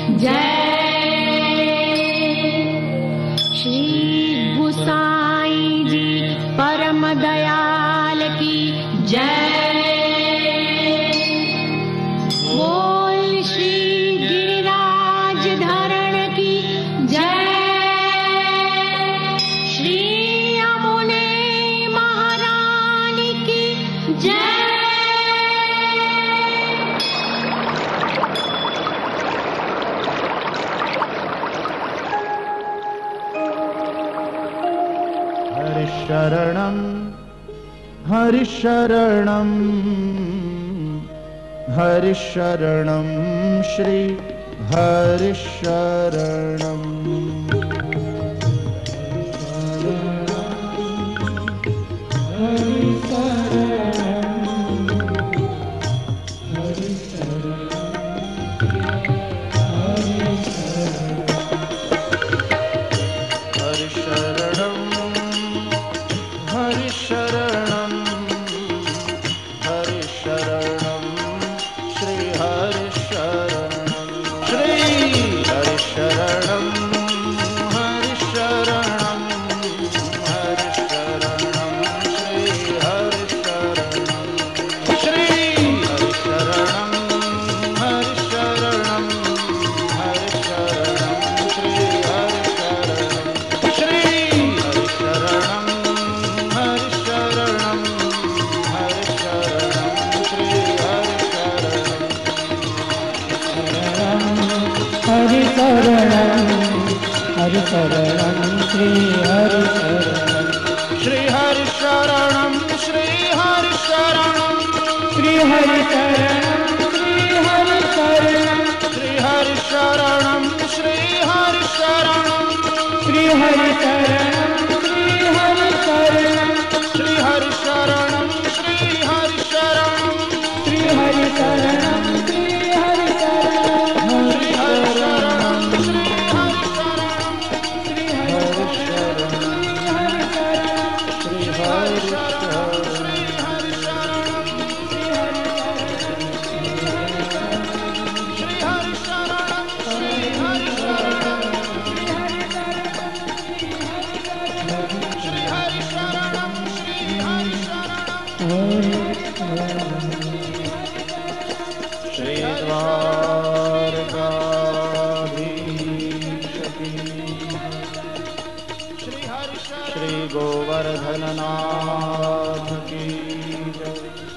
दयाल की जय। बोल श्री गिरिराज धरण की जय। श्री यमुने महारानी की जय। शरणं हरिशरणं हरिशरणं श्री हरिशरणं। हरिशरणं श्री हरिशरणं श्री हरिशरणं श्री हरिशरणं श्री हरिशरणं श्री हरिशरणं श्री हरिशरणं श्री हरिशरणं श्री हरिशरणं श्री हरिशरणं श्री हरिशरणं श्री हरिशरणं श्री हरिशरणं श्री गोवर्धननाथ की जय।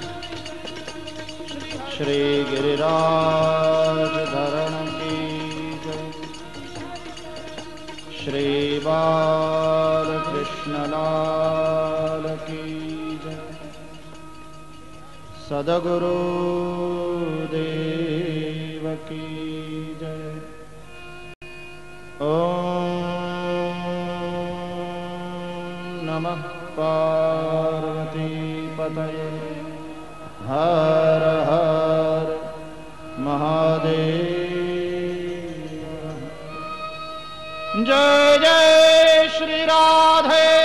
श्री गिरिराज धरण की जय। श्री बालकृष्ण लाल की जय। सद्गुरु देव की जय। नमः पार्वती पतये हर हर महादेव। जय जय श्री राधे